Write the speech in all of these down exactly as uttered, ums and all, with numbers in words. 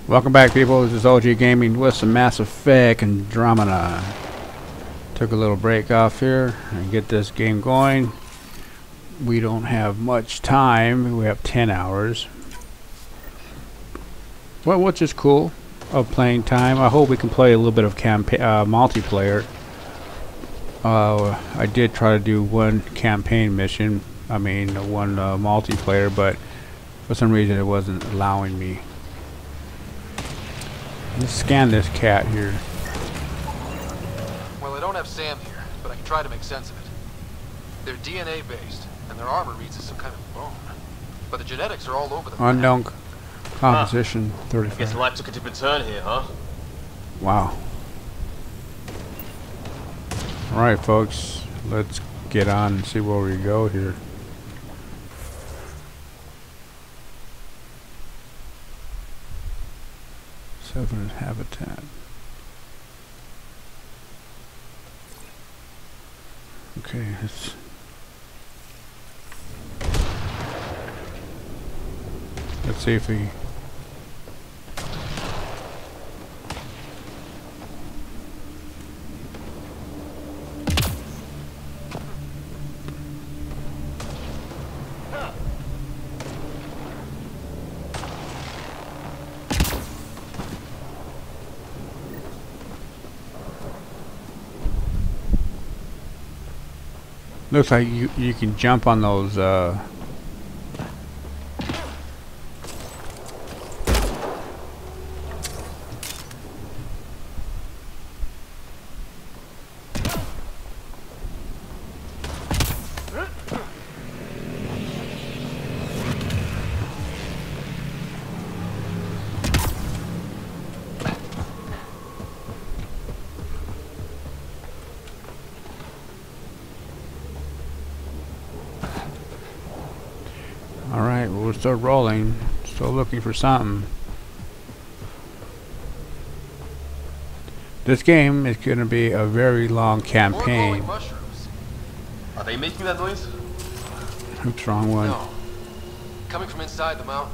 Welcome back, people. This is O G Gaming with some Mass Effect Andromeda. Took a little break off here and get this game going. We don't have much time. We have ten hours. Well, which is cool of playing time. I hope we can play a little bit of campaign uh, multiplayer. Uh, I did try to do one campaign mission. I mean, one uh, multiplayer, but for some reason it wasn't allowing me. Let's scan this cat here. Well, I don't have Sam here, but I can try to make sense of it. They're D N A based, and their armor reads as some kind of bone. But the genetics are all over them. Unknown composition, huh. thirty-five. Guess life took a different turn here, huh? Wow. Alright, folks. Let's get on and see where we go here. Seven habitat. Okay, let's let's see if we looks like you you can jump on those uh Alright, well, we're still rolling, still looking for something. This game is going to be a very long campaign. Mushrooms. Are they making that noise? Oops, wrong one. No. Coming from inside the mountain.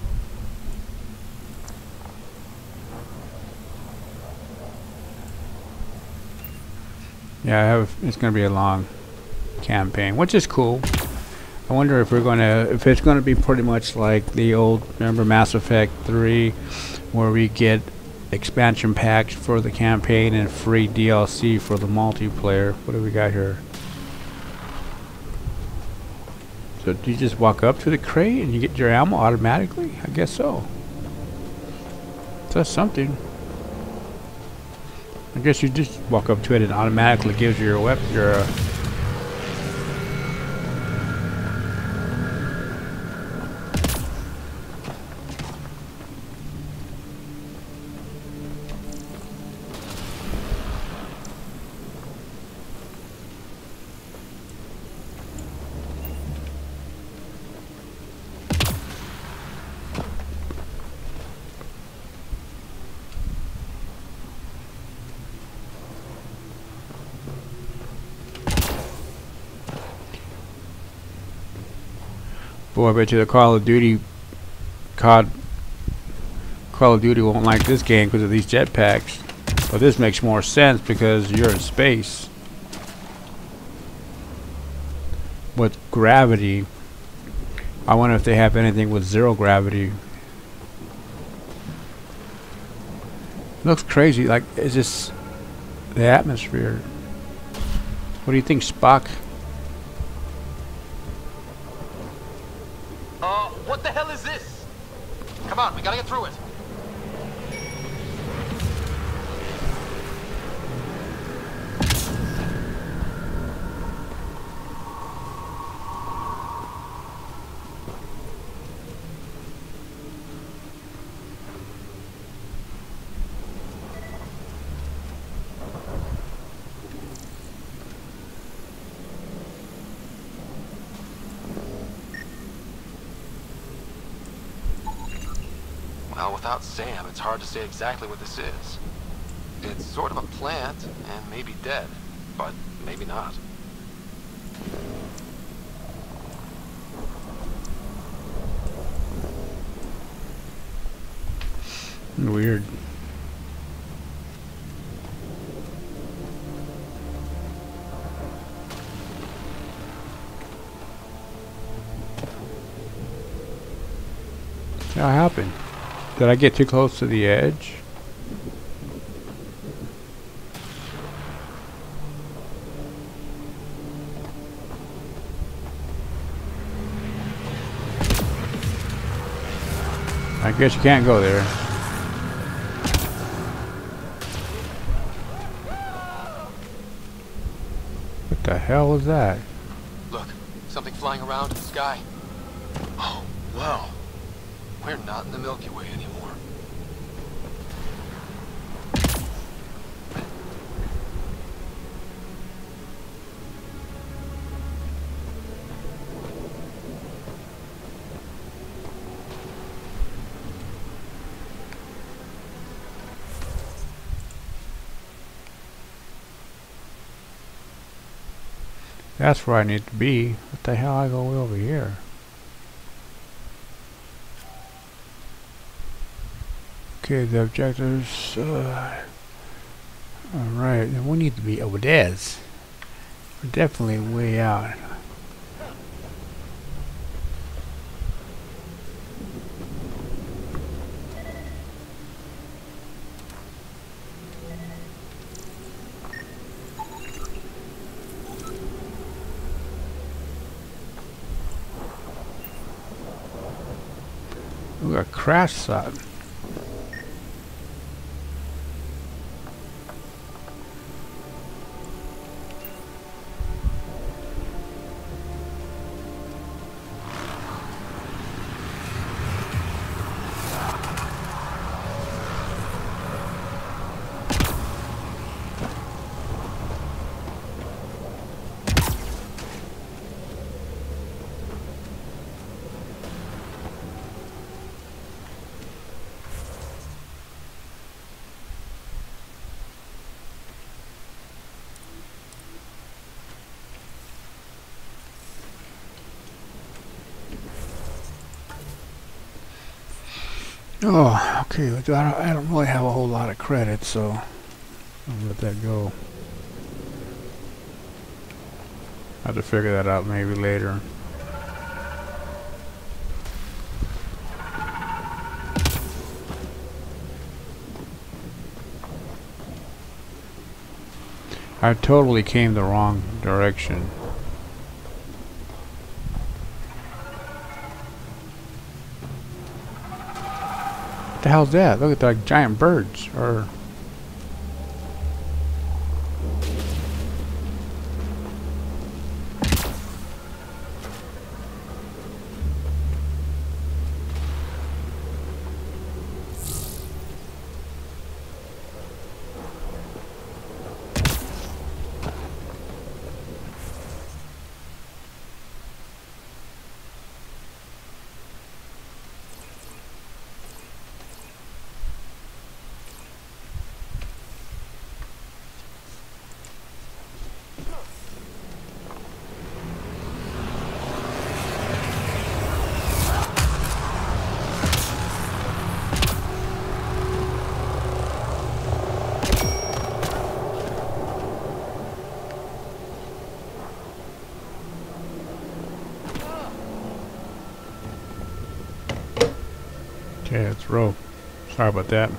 Yeah, I have. It's going to be a long campaign, which is cool. I wonder if we're gonna, if it's gonna be pretty much like the old, remember Mass Effect three, where we get expansion packs for the campaign and free D L C for the multiplayer. What do we got here? So do you just walk up to the crate and you get your ammo automatically? I guess so. That's something. I guess you just walk up to it and automatically gives you your weapon, your. Uh, Boy, I bet you the Call of Duty COD Call of Duty won't like this game because of these jetpacks. But this makes more sense because you're in space. With gravity, I wonder if they have anything with zero gravity. Looks crazy. Like, is this the atmosphere? What do you think, Spock? Uh, what the hell is this? Come on, we gotta get through it. Well, without Sam, it's hard to say exactly what this is. It's sort of a plant, and maybe dead, but maybe not. Weird. What happened? Did I get too close to the edge? I guess you can't go there. What the hell was that? Look, something flying around in the sky. Oh, wow. We're not in the Milky Way anymore. That's where I need to be. What the hell I go way over here? Okay, the objectives. Uh, Alright, then we need to be over there. We're definitely way out. We got a crash site. Oh, okay. I don't, I don't really have a whole lot of credit, so I'll let that go. I have to figure that out maybe later. I totally came the wrong direction. What the hell's that? Look at the like, giant birds. Or okay, let's roll. Sorry about that.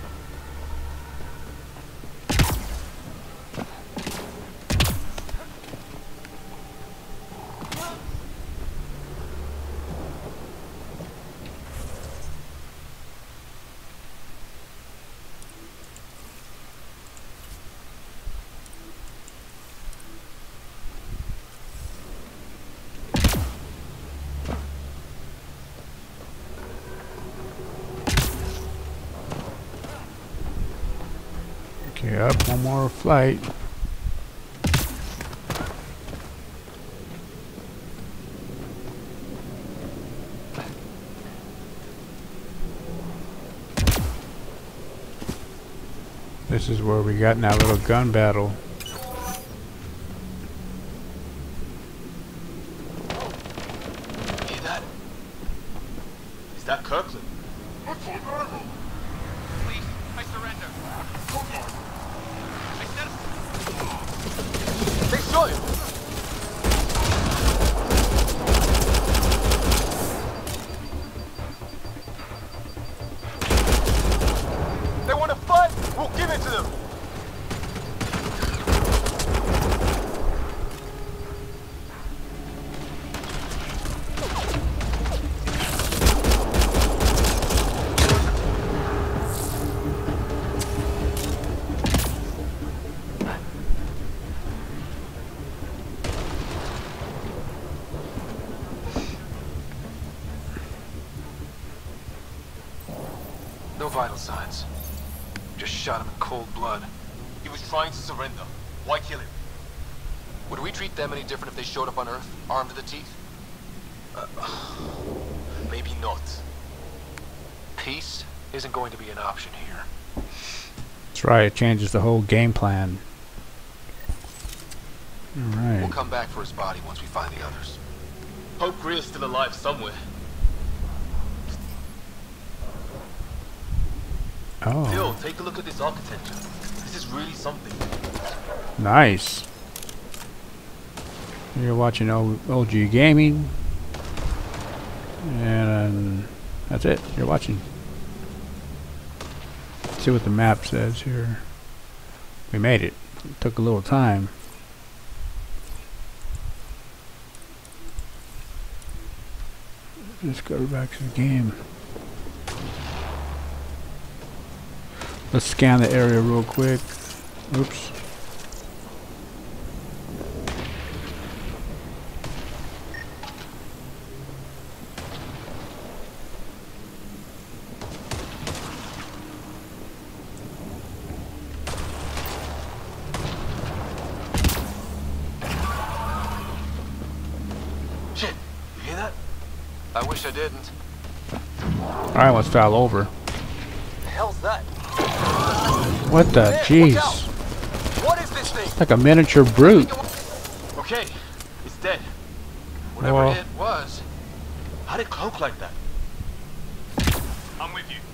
Okay, up one more flight. This is where we got in that little gun battle. Hear that? Is that Kirkland? Give it to them! No vital signs. Just shot him in cold blood. He was trying to surrender. Why kill him? Would we treat them any different if they showed up on Earth, armed to the teeth? Uh, maybe not. Peace isn't going to be an option here. That's right, it changes the whole game plan. Alright. We'll come back for his body once we find the others. Hope Greer's still alive somewhere. Oh, Phil, take a look at this architecture. This is really something. nice. You're watching O- OG Gaming. And um, that's it. You're watching. Let's see what the map says here. We made it. It took a little time. Let's go back to the game. Let's scan the area real quick. Oops. Shit, you hear that? I wish I didn't. Alright, let's file over. The hell's that? What the Hey, jeez? watch out! What is this thing? It's like a miniature brute. Okay, it's dead. Whatever Well. it was. How'd it cloak like that? I'm with you.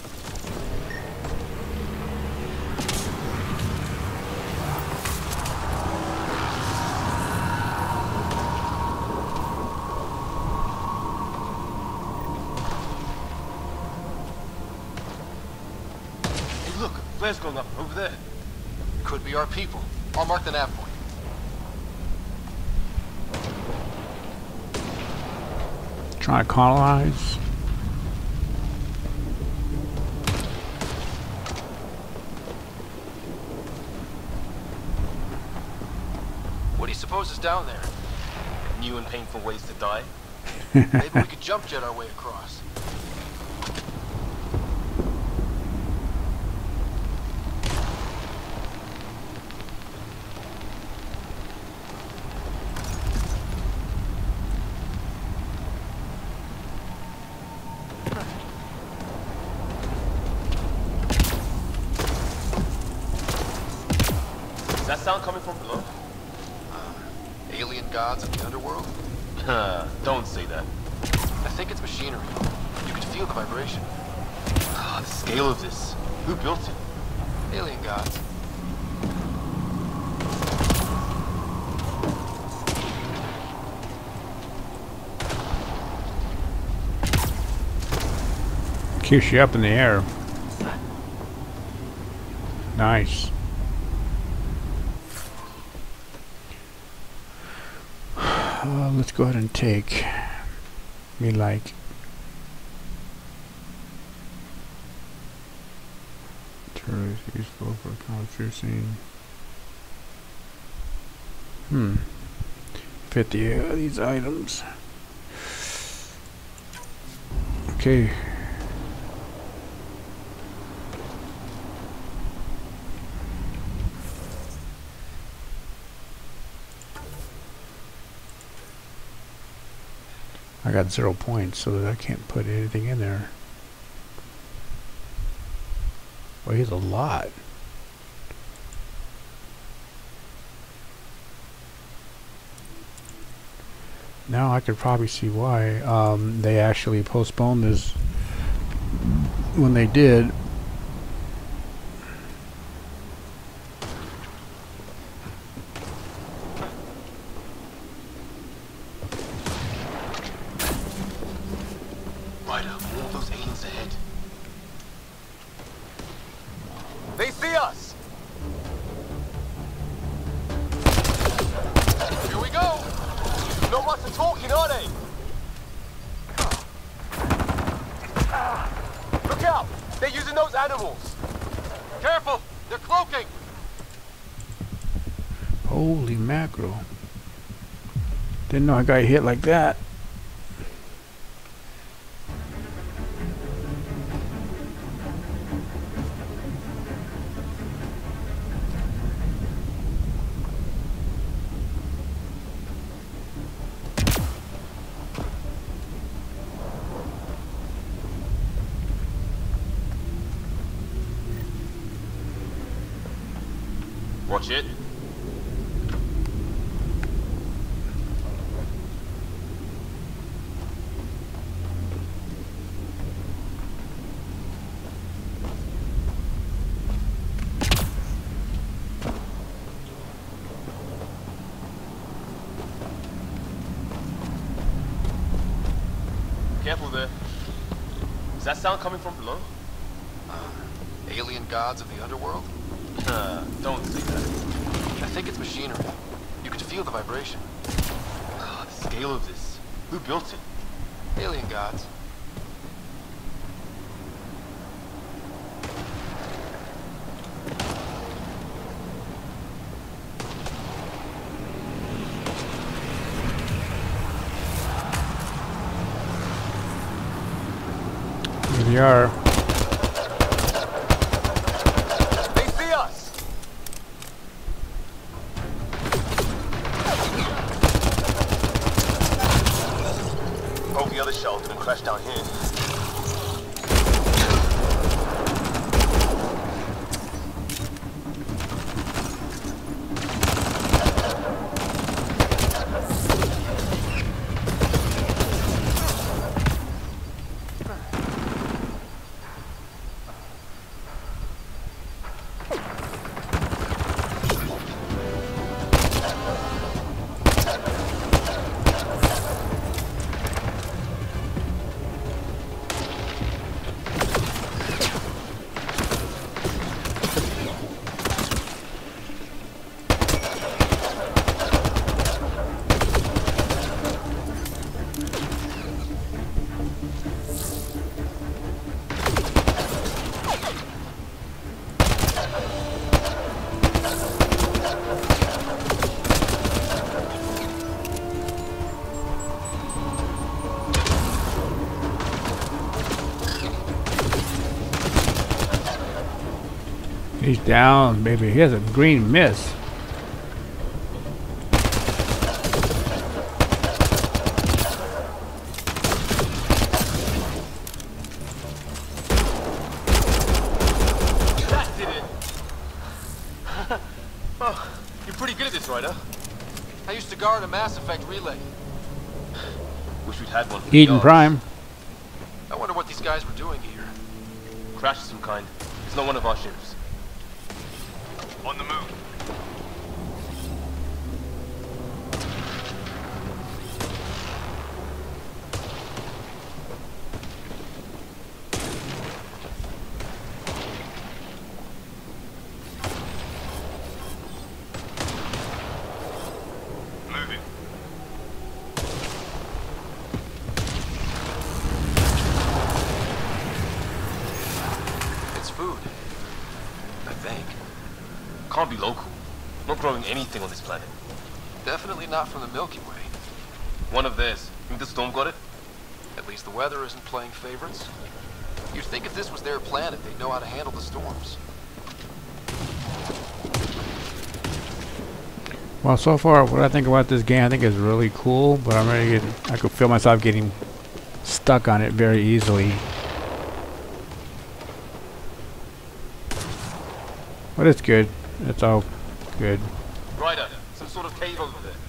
Hey, look, flare's going up over there. Could be our people. I'll mark the nav point. Trying to colonize. What do you suppose is down there? New and painful ways to die. Maybe we could jump jet our way across. Is that sound coming from below? Alien gods of the underworld? Don't say that. I think it's machinery. You could feel the vibration. Ah, the scale of this. Who built it? Alien gods. Keeps you up in the air. Nice. Uh, let's go ahead and take me like turret is useful for counterfeiting. Hmm. fifty of these items. Okay. I got zero points, so that I can't put anything in there. Weighs a lot. Now I could probably see why um, they actually postponed this when they did. They see us! Here we go! Not much of talking, are they? Look out! They're using those animals! Careful! They're cloaking! Holy mackerel. Didn't know I got hit like that. Watch it. Careful there. Is that sound coming from below? Uh, alien gods of the underworld? Uh, don't say that. I think it's machinery. You could feel the vibration. Ah, the scale of this. Who built it? Alien gods. Here we are. They see us! Hope the other shell didn't crash down here. He's down, baby. He has a green miss. That did it! Oh, you're pretty good at this, Ryder. I used to guard a Mass Effect relay. Wish we'd had one for the Eden dogs. Prime. I wonder what these guys were doing here. Crash of some kind. It's not one of our ships. On the move. Moving. It's food. I think. Can't be local. Not growing anything on this planet. Definitely not from the Milky Way. One of theirs. Think the storm got it? At least the weather isn't playing favorites. You'd think if this was their planet, they'd know how to handle the storms. Well, so far, what I think about this game, I think is really cool, but I'm ready to get, I could feel myself getting stuck on it very easily. But it's good. It's all good. Ryder, some sort of cave over there.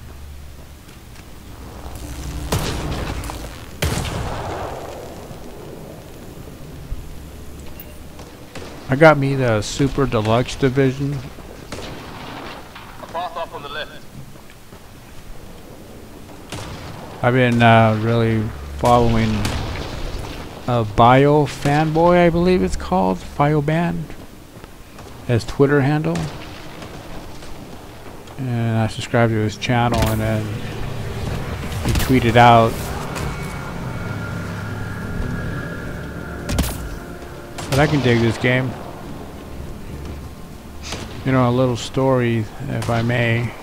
I got me the Super Deluxe Division. A path off on the left. I've been uh, really following a Bio Fanboy, I believe it's called, Bio Band. his Twitter handle, and I subscribed to his channel, and then he tweeted out, but I can dig this game. You know, a little story, if I may.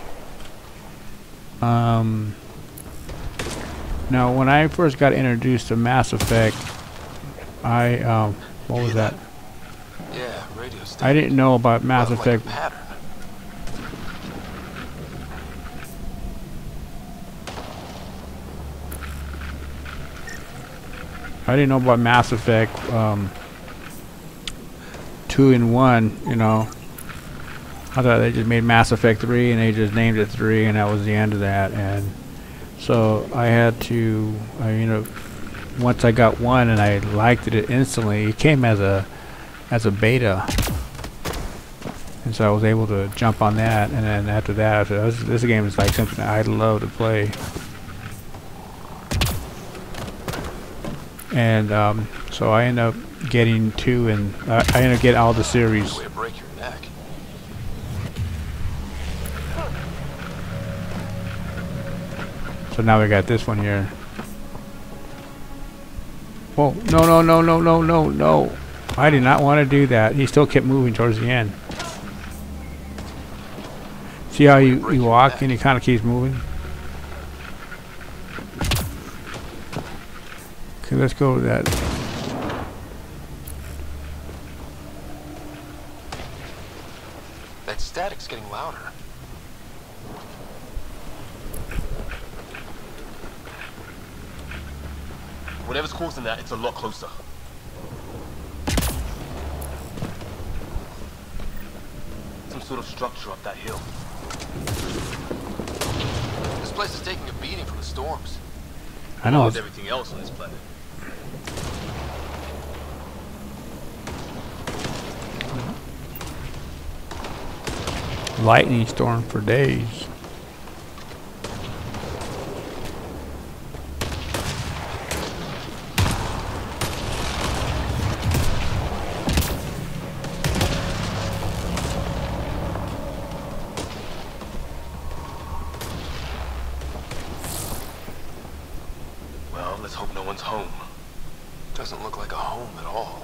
Um, now, when I first got introduced to Mass Effect, I, um, what was that? Yeah, radio station. I didn't know about Mass Well, Effect. like a pattern. I didn't know about Mass Effect, um, two in one, you know. I thought they just made Mass Effect three and they just named it three, and that was the end of that. And so I had to, uh, you know, once I got one and I liked it instantly, it came as a as a beta, and so I was able to jump on that. And then after that, I said, this, this game is like something I'd love to play. And um, so I ended up getting two, and uh, I ended up getting all the series. Way to break your neck. So now we got this one here. Whoa, no, no, no, no, no, no, no. I did not want to do that. He still kept moving towards the end. See how you, you walk and he kind of keeps moving? Okay, let's go with that. That static's getting louder. Whatever's causing that, it's a lot closer. Some sort of structure up that hill. This place is taking a beating from the storms. I know. With everything else on this planet. Lightning storm for days. Well, let's hope no one's home. Doesn't look like a home at all.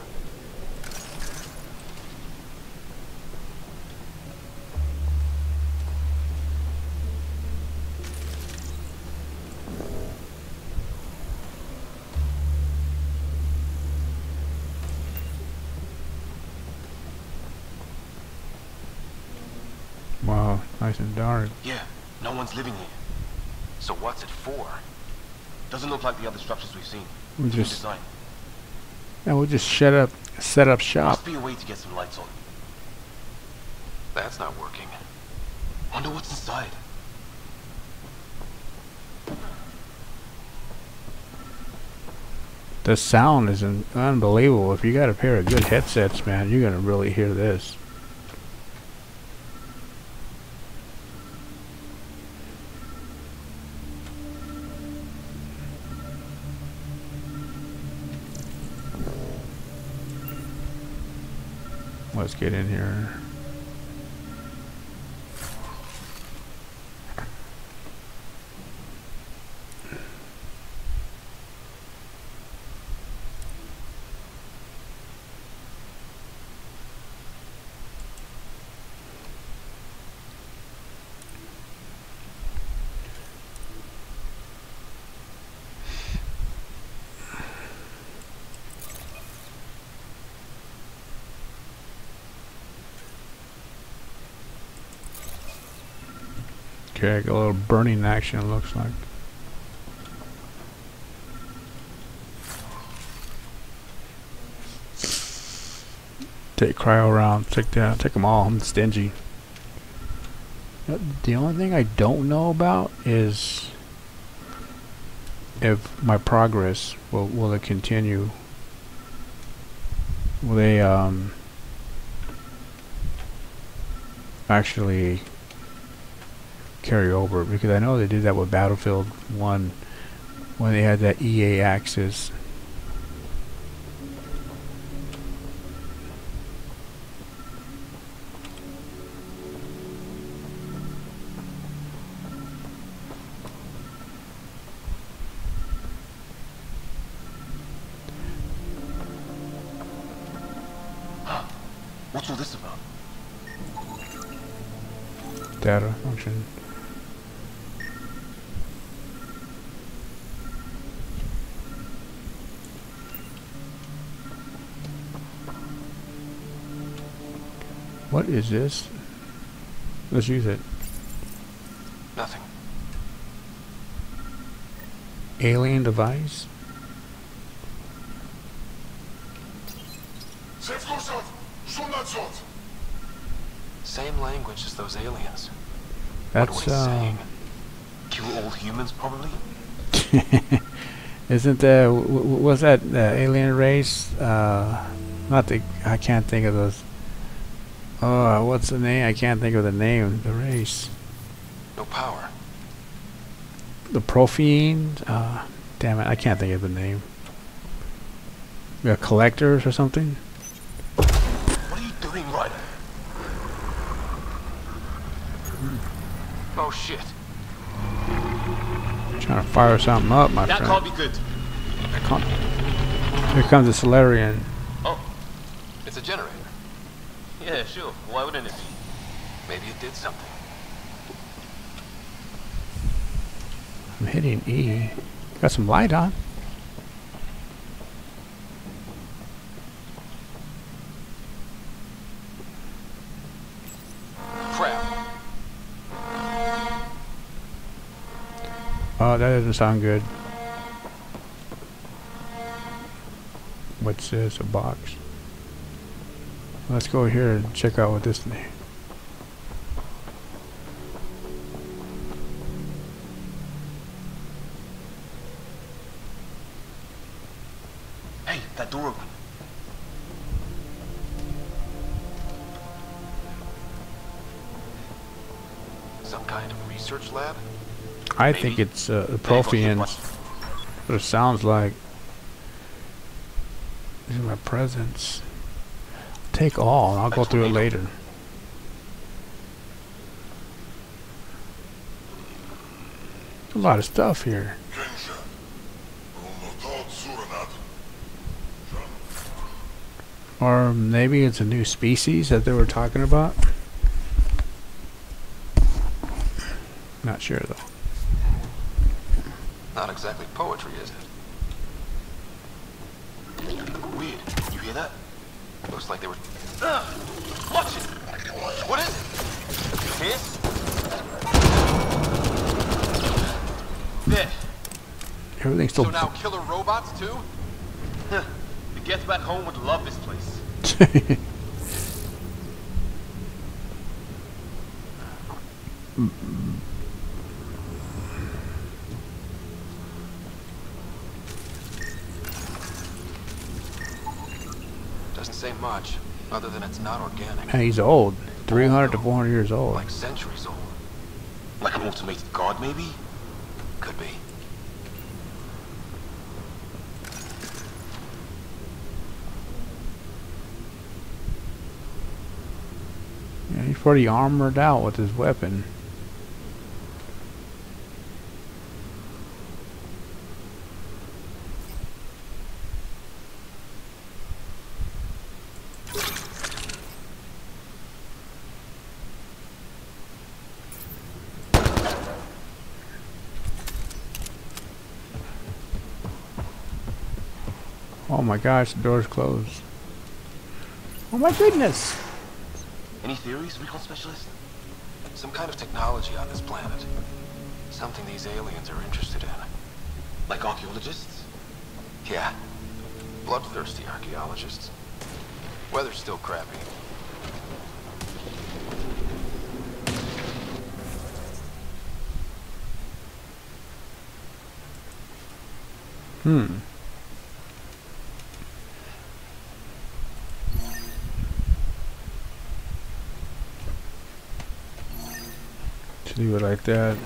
Wow, nice and dark. Yeah, no one's living here. So what's it for? Doesn't look like the other structures we've seen. We New just, design. and we'll just shut up, set up shop. Must be a way to get some lights on. That's not working. Wonder what's inside. The sound is un unbelievable. If you got a pair of good headsets, man, you're gonna really hear this. Let's get in here. Okay, a little burning action, it looks like. Take cryo round, take that, take them all. I'm stingy. Uh, The only thing I don't know about is if my progress will will it continue. Will they um actually carry over, because I know they did that with Battlefield one when they had that E A Access. What's all this about? Data function. What is this? Let's use it. Nothing. Alien device? Same language as those aliens. That's what are we uh saying? Kill all humans, probably? isn't the w w was that the alien race? Uh, not the I can't think of those. Oh, what's the name? I can't think of the name. The race. No power. The Protheans. Uh, damn it! I can't think of the name. The collectors or something. What are you doing, Ryder? Oh shit. Trying to fire something up, my That friend. can't be good. I can't. Here comes the Solarian. Oh, It's a generator. yeah, sure. Why wouldn't it be? Maybe it did something. I'm hitting E. Got some light on. Crap. Oh, that doesn't sound good. What's this? A box. Let's go here and check out what this thing. Hey, that door open. Some kind of research lab? I Maybe. think it's uh, the Hey, go here, Protheans. watch. What it sounds like. These are my presents. Take all, and I'll go That's through it illegal. later. A lot of stuff here. Or maybe it's a new species that they were talking about. Not sure though. Not exactly poetry, is it? Weird. You hear that? Looks like they were... Ugh! Watch it! What is it? Hiss? There. Everything's still. So now killer robots, too? Huh. The Geth back home would love this place. Doesn't say much, other than it's not organic. And he's old. three hundred to four hundred years old. Like centuries old. Like an automated guard, maybe? Could be. Yeah, he's pretty armored out with his weapon. Oh my gosh, the door's closed. Oh my goodness! Any theories, recon specialist? Some kind of technology on this planet. Something these aliens are interested in. Like archaeologists? Yeah. Bloodthirsty archaeologists. Weather's still crappy. Hmm. Just leave it like that.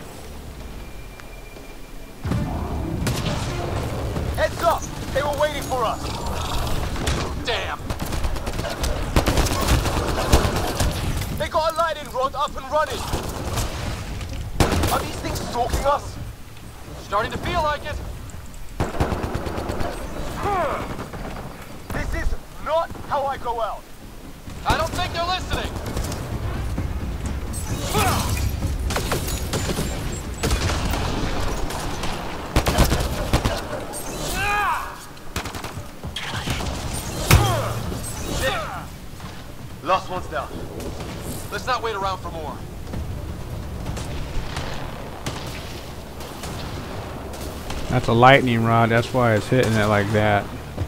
Heads up! They were waiting for us! Damn! They got a lightning rod up and running! Are these things stalking us? Starting to feel like it! This is not how I go out! I don't think you're listening. Last one's down. Let's not wait around for more. That's a lightning rod, that's why it's hitting it like that.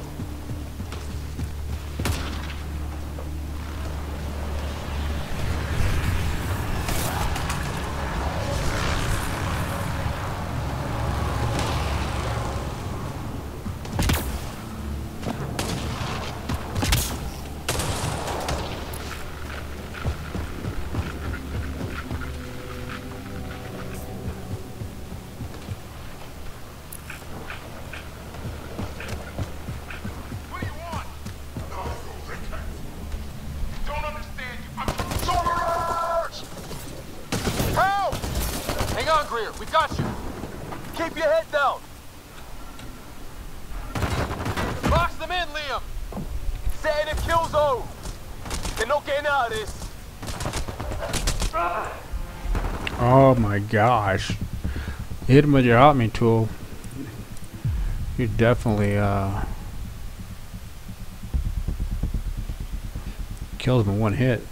Greer, we got you. Keep your head down. Box them in, Liam. Set in a kill zone. They're not getting out of this. Oh my gosh. Hit him with your help me tool. You definitely uh kills him in one hit.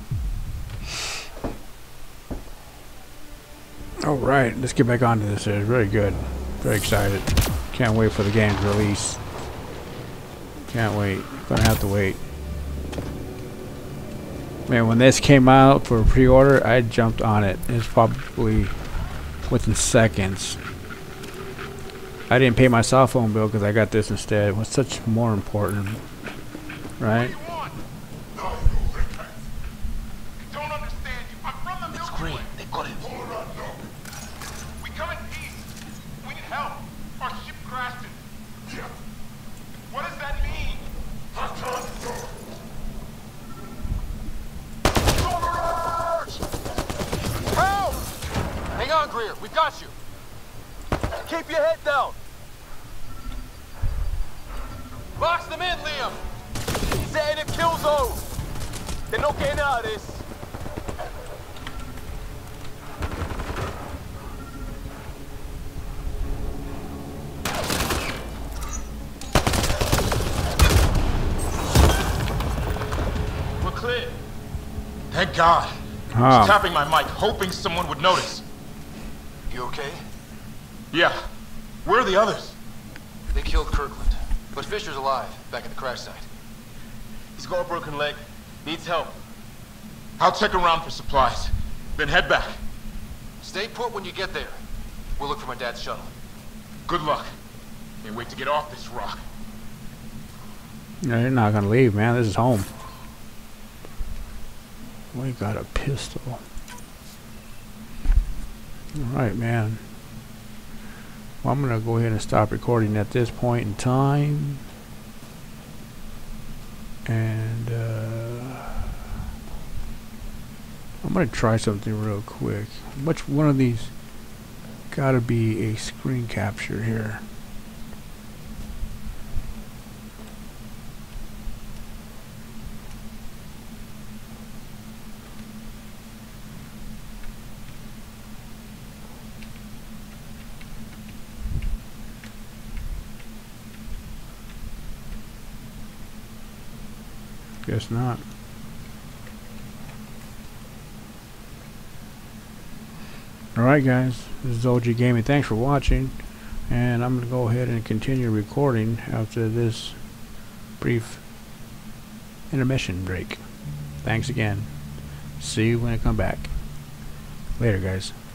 Alright, let's get back onto this. It's very good. Very excited. Can't wait for the game's release. Can't wait. Gonna have to wait. Man, when this came out for pre-order, I jumped on it. It's probably within seconds. I didn't pay my cell phone bill because I got this instead. What's such more important, right? It's Green. They got him. We come in peace. We need help. Our ship crashed it. What does that mean? Help! Hang on, Greer. We've got you. Keep your head down. Box them in, Liam. Set in a kill zone. They're not getting out of this. We're clear. Thank God. I Ah. was tapping my mic, hoping someone would notice. You okay? Yeah. Where are the others? They killed Kirkland. But Fisher's alive, back at the crash site. He's got a broken leg. Needs help. I'll check around for supplies, then head back. Stay put when you get there. We'll look for my dad's shuttle. Good luck. Can't wait to get off this rock. No, you're not gonna leave, man. This is home. We got a pistol. Alright, man. Well, I'm gonna go ahead and stop recording at this point in time. And uh, I'm gonna try something real quick. Which one of these gotta be a screen capture here? Guess not. Alright guys, this is O G Gaming. Thanks for watching, and I'm going to go ahead and continue recording after this brief intermission break. Thanks again. See you when I come back. Later guys.